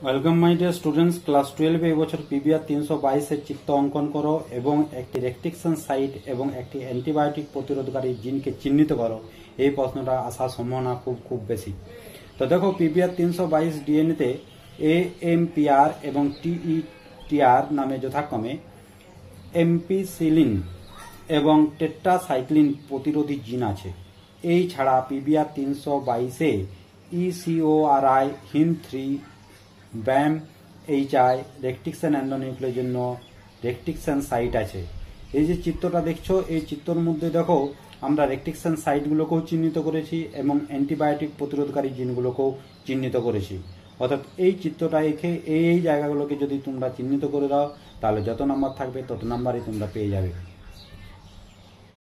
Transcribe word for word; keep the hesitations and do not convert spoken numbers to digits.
Welcome my dear students, class twelve এই বছর PBR তিনশো বাইশের চিত্র অঙ্কন করো এবং একটি রেস্ট্রিকশন সাইট এবং একটি অ্যান্টিবায়োটিক প্রতিরোধকারী জিনকে চিহ্নিত করো। এই প্রশ্নটা আসার সম্ভাবনা খুব খুব বেশি। তো দেখো, পিবিআর তিনশো বাইশ ডিএনএতে এ এম পি আর এবং টিই টিআর নামে যথাক্রমে এমপিসিলিন এবং টেট্রাসাইক্লিন প্রতিরোধী জিন আছে। এই ছাড়া পিবিআর তিনশো বাইশে EcoRI, Hind three, Bam, HI, restriction endonuclear জন্য রেস্ট্রিকশন সাইট আছে। এই যে চিত্রটা দেখছো, এই চিত্রের মধ্যে দেখো আমরা রেস্ট্রিকশন সাইটগুলোকেও চিহ্নিত করেছি এবং অ্যান্টিবায়োটিক প্রতিরোধকারী জিনগুলোকেও চিহ্নিত করেছি। অর্থাৎ এই চিত্রটা এঁকে এই এই জায়গাগুলোকে যদি তোমরা চিহ্নিত করে দাও, তাহলে যত নাম্বার থাকবে তত নাম্বারই তোমরা পেয়ে যাবে।